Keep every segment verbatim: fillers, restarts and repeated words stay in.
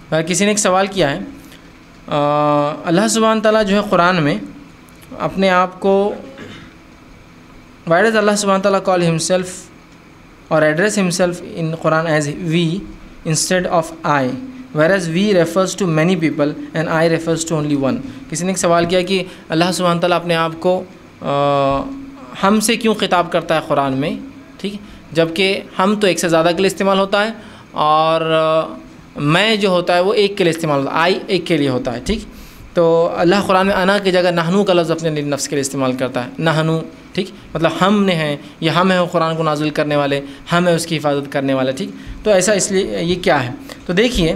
किसी ने एक सवाल किया है, अल्लाह सुब्हान ताला जो है कुरान में अपने आप को, why does Allah subhanahu wa ta'ala call himself or address himself in Quran as we instead of I, whereas we refers to many people and I refers to only one? किसी ने एक सवाल किया कि अल्लाह सुब्हान ताला अपने आप को हमसे क्यों खिताब करता है कुरान में, ठीक, जबकि हम तो एक से ज़्यादा के लिए इस्तेमाल होता है और आ, मैं जो होता है वो एक के लिए इस्तेमाल होता है, आई एक के लिए होता है, ठीक। तो अल्लाह कुरान में अना की जगह नहनू का लफ्ज़ अपने नफ्स के लिए इस्तेमाल करता है, नहनू, ठीक, मतलब हमने हैं, ये हम है कुरान को नाजिल करने वाले, हम है उसकी हिफाजत करने वाले, ठीक। तो ऐसा इसलिए ये क्या है, तो देखिए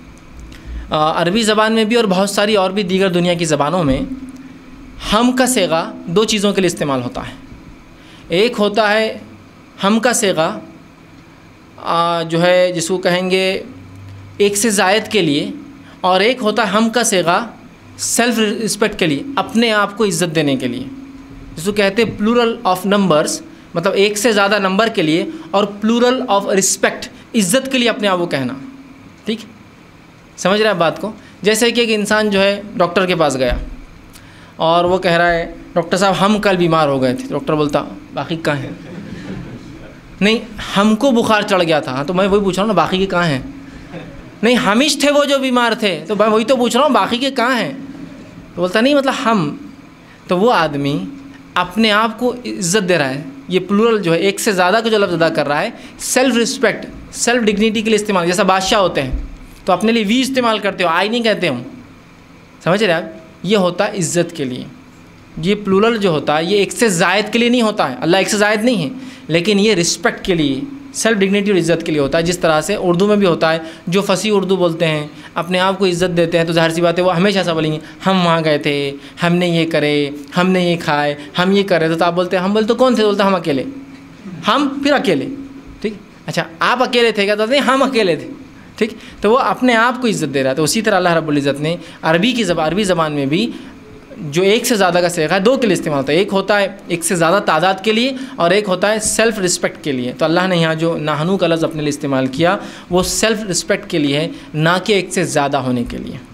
अरबी ज़बान में भी और बहुत सारी और भी दीगर दुनिया की ज़बानों में हम का सेगा दो चीज़ों के लिए इस्तेमाल होता है। एक होता है हम का सेगा जो है जिसको कहेंगे एक से ज़ायद के लिए, और एक होता है हम का सेगा सेल्फ रिस्पेक्ट के लिए, अपने आप को इज़्ज़त देने के लिए, जिसको कहते हैं प्लूरल ऑफ नंबर्स, मतलब एक से ज़्यादा नंबर के लिए, और प्लूरल ऑफ रिस्पेक्ट, इज़्ज़त के लिए अपने आप को कहना, ठीक, समझ रहे हैं बात को। जैसे कि एक इंसान जो है डॉक्टर के पास गया और वो कह रहा है डॉक्टर साहब हम कल बीमार हो गए थे, डॉक्टर बोलता बाकी कहाँ हैं? नहीं, हमको बुखार चढ़ गया था। तो मैं वही पूछ रहा हूँ ना, बाकी के कहाँ हैं? नहीं, हमीश थे वो जो बीमार थे, तो मैं वही तो पूछ रहा हूँ बाकी के कहाँ हैं? तो बोलता नहीं मतलब हम, तो वो आदमी अपने आप को इज़्ज़त दे रहा है। ये प्लूरल जो है एक से ज़्यादा का जो लफ्ज़ अदा कर रहा है, सेल्फ रिस्पेक्ट, सेल्फ डिग्निटी के लिए इस्तेमाल। जैसा बादशाह होते हैं तो अपने लिए वी इस्तेमाल करते हो, आई नहीं कहते हो, समझ रहे आप? ये होता है इज़्ज़त के लिए। ये प्लूरल जो होता है ये एक से ज़ायद के लिए नहीं होता है, अल्लाह एक से ज़ायद नहीं है, लेकिन ये रिस्पेक्ट के लिए, सेल्फ डिग्निटी और इज़्ज़त के लिए होता है। जिस तरह से उर्दू में भी होता है, जो फसी उर्दू बोलते हैं, अपने आप को इज़्ज़त देते हैं, तो ज़ाहिर सी बात है वो हमेशा ऐसा बोलेंगे हम वहाँ गए थे, हमने ये करे, हमने ये खाए, हम ये करे। तो आप बोलते हैं हम बोलते कौन थे? बोलते हम अकेले, हम फिर अकेले, ठीक। अच्छा आप अकेले थे क्या? तो नहीं हम अकेले थे, ठीक। तो वो अपने आप को इज़्ज़त दे रहा है। तो उसी तरह अल्लाह रब्बुल इज़्ज़त ने अरबी की ज़बान, अरबी ज़बान में भी जो एक से ज़्यादा का सेगा है दो के लिए इस्तेमाल होता है। एक होता है एक से ज़्यादा तादाद के लिए और एक होता है सेल्फ़ रिस्पेक्ट के लिए। तो अल्लाह ने यहाँ जो नाहनू का लफ्ज़ अपने लिए इस्तेमाल किया वो सेल्फ़ रिस्पेक्ट के लिए है, ना कि एक से ज़्यादा होने के लिए।